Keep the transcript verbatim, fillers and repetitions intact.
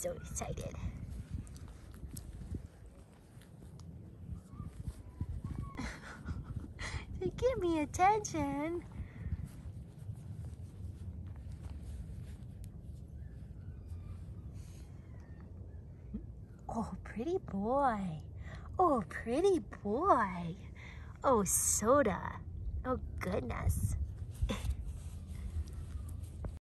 so excited. They give me attention. Oh, pretty boy. Oh, pretty boy. Oh, soda. Oh, goodness.